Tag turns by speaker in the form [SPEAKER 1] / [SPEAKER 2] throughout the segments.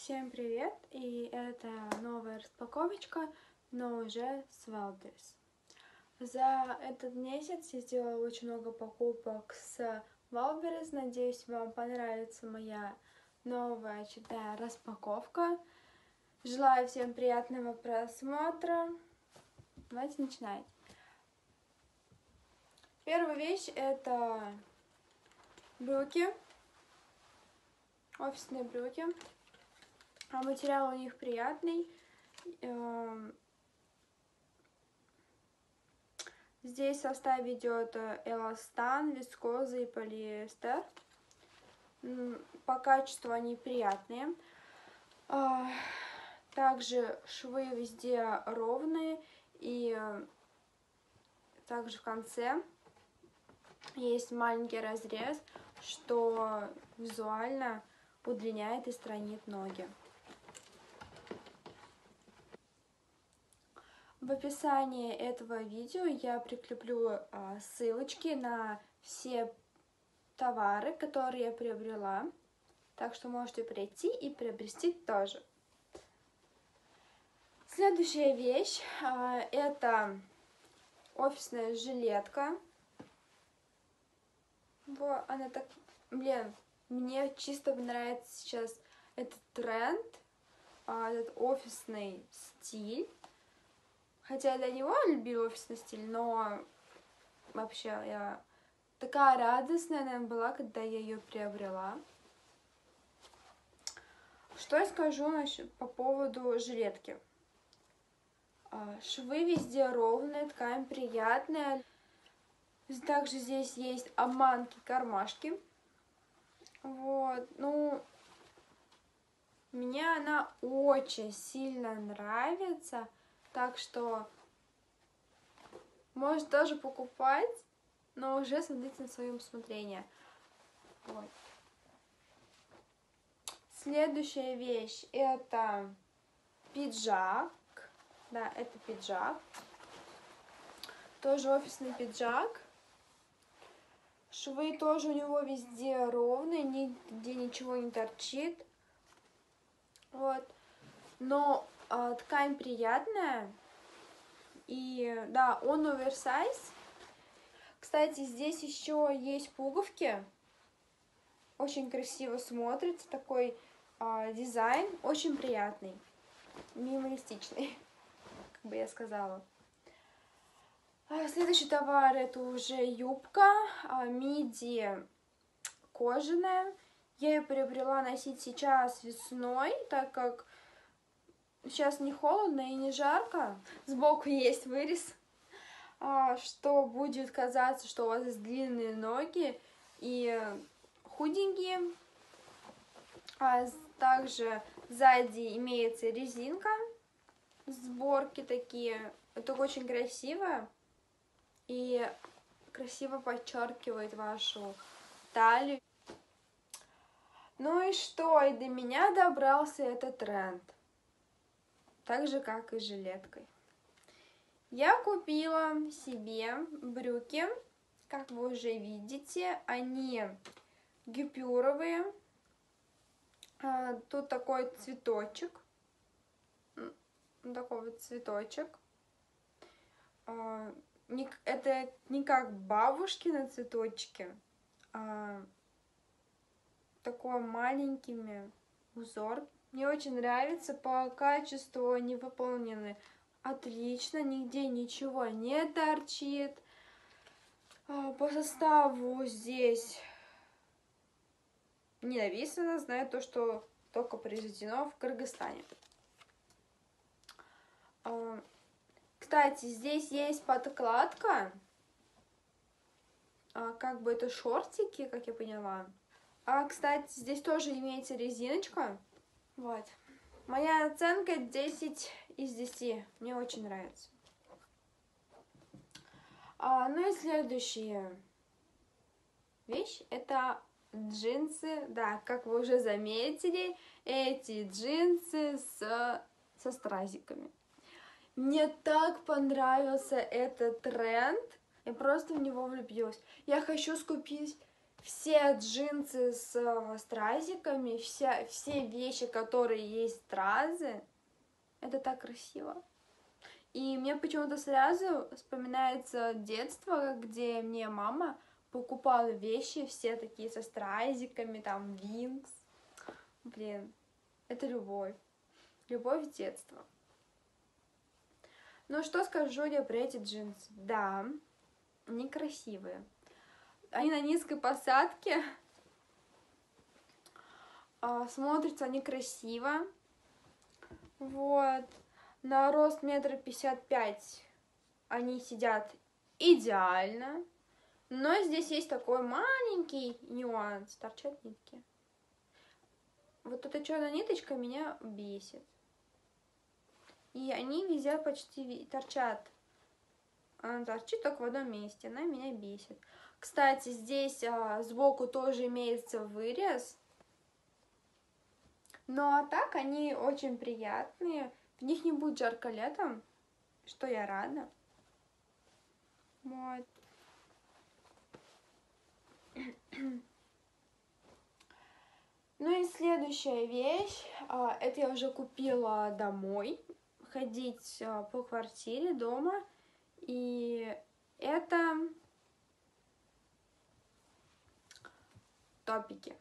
[SPEAKER 1] Всем привет! И это новая распаковочка, но уже с Wildberries. За этот месяц я сделала очень много покупок с Wildberries. Надеюсь, вам понравится моя новая очередная распаковка. Желаю всем приятного просмотра. Давайте начинать. Первая вещь — это брюки, офисные брюки. Материал у них приятный. Здесь в составе идет эластан, вискоза и полиэстер. По качеству они приятные. Также швы везде ровные, и также в конце есть маленький разрез, что визуально удлиняет и странит ноги. В описании этого видео я прикреплю ссылочки на все товары, которые я приобрела, так что можете прийти и приобрести тоже. Следующая вещь это офисная жилетка. Вот, она так, мне чисто нравится сейчас этот тренд, этот офисный стиль. Хотя я до него любила офисный стиль, но вообще я такая радостная, наверное, была, когда я ее приобрела. Что я скажу по поводу жилетки? Швы везде ровные, ткань приятная. Также здесь есть обманки, кармашки. Вот, мне она очень сильно нравится. Так что можно тоже покупать, но уже смотрите на свое усмотрение. Вот. Следующая вещь — это пиджак. Да, это пиджак. Тоже офисный пиджак. Швы тоже у него везде ровные, нигде ничего не торчит. Вот. Но ткань приятная. И да, он оверсайз. Кстати, здесь еще есть пуговки. Очень красиво смотрится. Такой дизайн. Очень приятный. Минималистичный, как бы я сказала. Следующий товар — это уже юбка. Миди кожаная. Я ее приобрела носить сейчас весной, так как сейчас не холодно и не жарко. Сбоку есть вырез, что будет казаться, что у вас есть длинные ноги и худенькие. Также сзади имеется резинка, сборки такие. Это очень красиво и красиво подчеркивает вашу талию. Ну и что? И до меня добрался этот тренд. Так же, как и с жилеткой. Я купила себе брюки, как вы уже видите, они гипюровые. Тут такой цветочек, такой вот цветочек. Это не как бабушкины цветочки, а такой маленькими узор. Мне очень нравится, по качеству они выполнены отлично, нигде ничего не торчит. По составу здесь не написано, знаю то, что только произведено в Кыргызстане. Кстати, здесь есть подкладка, как бы это шортики, как я поняла. Кстати, здесь тоже имеется резиночка. Вот. Моя оценка 10 из 10. Мне очень нравится. Ну и следующая вещь — это джинсы. Да, как вы уже заметили, эти джинсы со стразиками. Мне так понравился этот тренд. Я просто в него влюбилась. Я хочу скупить все джинсы с стразиками, все вещи, которые есть стразы, это так красиво. И мне почему-то сразу вспоминается детство, где мне мама покупала вещи все такие со стразиками, там, Винкс. Блин, это любовь. Любовь с детства. Ну, что скажу я про эти джинсы? Да, они красивые. Они на низкой посадке. Смотрятся они красиво. Вот. На рост 1,55 м они сидят идеально. Но здесь есть такой маленький нюанс. Торчат нитки. Вот эта черная ниточка меня бесит. И они везде почти торчат. Она торчит только в одном месте. Она меня бесит. Кстати, здесь сбоку тоже имеется вырез. Ну а так они очень приятные. В них не будет жарко летом, что я рада. Вот. Ну и следующая вещь, это я уже купила домой, ходить по квартире дома, и это топики.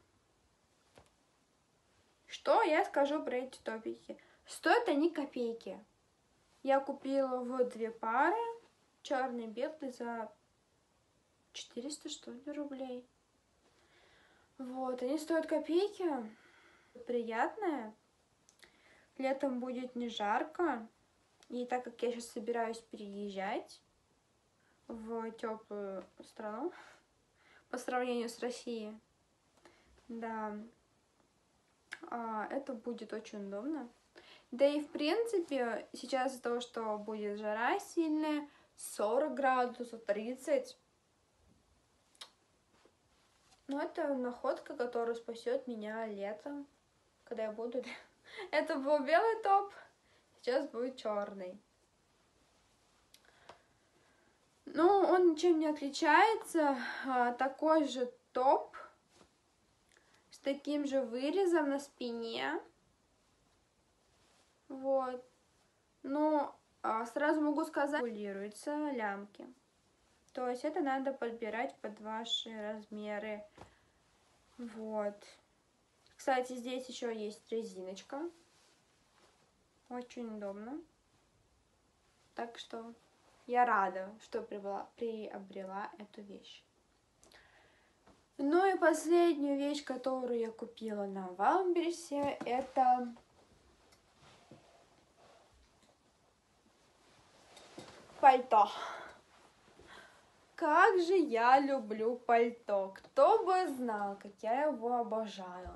[SPEAKER 1] Что я скажу про эти топики? Стоят они копейки. Я купила вот 2 пары, черный и белый, за 400, что ли, рублей. Вот, они стоят копейки. Приятные. Летом будет не жарко. И так как я сейчас собираюсь переезжать в теплую страну по сравнению с Россией, да, это будет очень удобно. Да и в принципе сейчас из-за того, что будет жара сильная, 40 градусов, 30, но это находка, которая спасет меня летом, когда я буду. Это был белый топ, сейчас будет черный. Ну, он ничем не отличается. Такой же топ с таким же вырезом на спине. Вот. Но сразу могу сказать, регулируются лямки. То есть это надо подбирать под ваши размеры. Вот. Кстати, здесь еще есть резиночка. Очень удобно. Так что я рада, что приобрела эту вещь. Ну и последнюю вещь, которую я купила на Валбересе, это пальто. Как же я люблю пальто. Кто бы знал, как я его обожаю.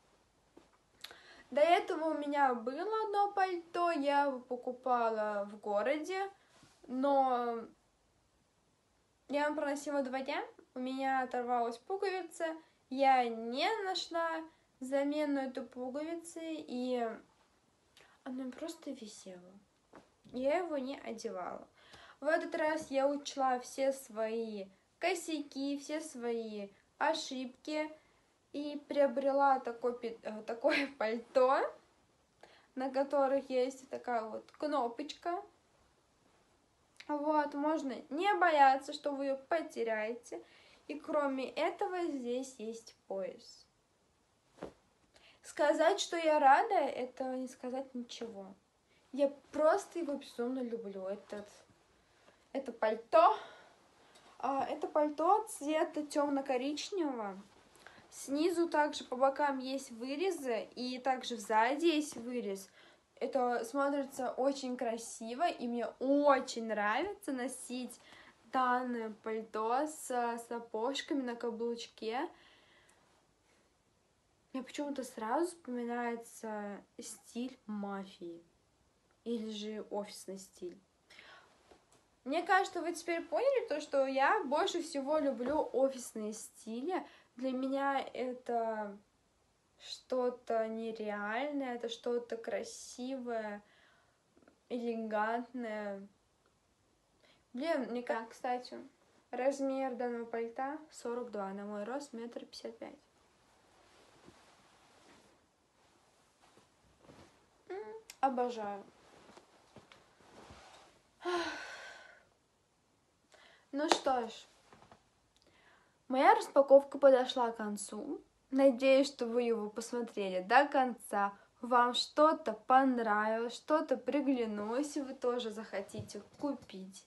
[SPEAKER 1] До этого у меня было одно пальто, я его покупала в городе, но я его проносила 2 дня, у меня оторвалась пуговица, я не нашла замену этой пуговицы, и оно просто висело. Я его не одевала. В этот раз я учла все свои косяки, все свои ошибки и приобрела такое пальто, на которых есть такая вот кнопочка. Вот, можно не бояться, что вы ее потеряете. И кроме этого здесь есть пояс. Сказать, что я рада, это не сказать ничего. Я просто его безумно люблю. Это пальто. Это пальто цвета темно-коричневого. Снизу также по бокам есть вырезы, и также сзади есть вырез. Это смотрится очень красиво, и мне очень нравится носить данное пальто с сапожками на каблучке. Мне почему-то сразу вспоминается стиль мафии или же офисный стиль. Мне кажется, вы теперь поняли то, что я больше всего люблю офисные стили. Для меня это что-то нереальное, это что-то красивое, элегантное. Блин, мне как, кстати, Размер данного пальта 42, на мой рост 1,55 м. Обожаю. Ну что ж, моя распаковка подошла к концу. Надеюсь, что вы его посмотрели до конца. Вам что-то понравилось, что-то приглянулось, и вы тоже захотите купить.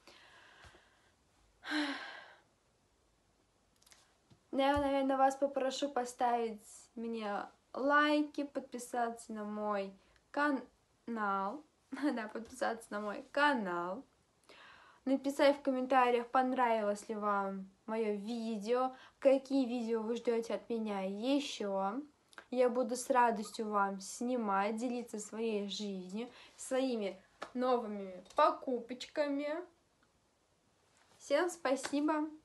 [SPEAKER 1] Я, наверное, вас попрошу поставить мне лайки, подписаться на мой канал. Да, подписаться на мой канал. Написать в комментариях, понравилось ли вам мое видео, какие видео вы ждете от меня еще. Я буду с радостью вам снимать, делиться своей жизнью, своими новыми покупочками. Всем спасибо!